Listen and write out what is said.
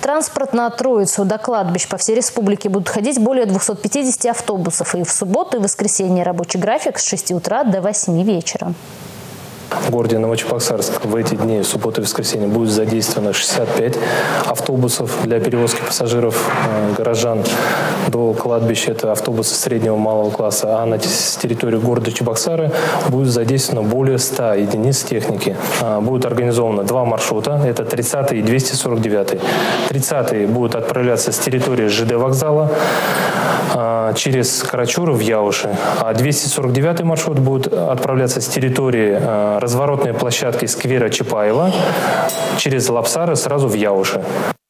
Транспорт на Троицу до кладбищ по всей республике будут ходить более 250 автобусов. И в субботу и воскресенье рабочий график с 6 утра до 8 вечера. В городе Новочебоксарск в эти дни, субботу и воскресенье, будет задействовано 65 автобусов для перевозки пассажиров, горожан до кладбища. Это автобусы среднего и малого класса. А на территории города Чебоксары будет задействовано более 100 единиц техники. Будет организовано 2 маршрута. Это 30 и 249. 30 будут отправляться с территории ЖД вокзала через Карачуры в Яуши. А 249 маршрут будет отправляться с территории разворотной площадки сквера Чапаева через Лапсары сразу в Яуши.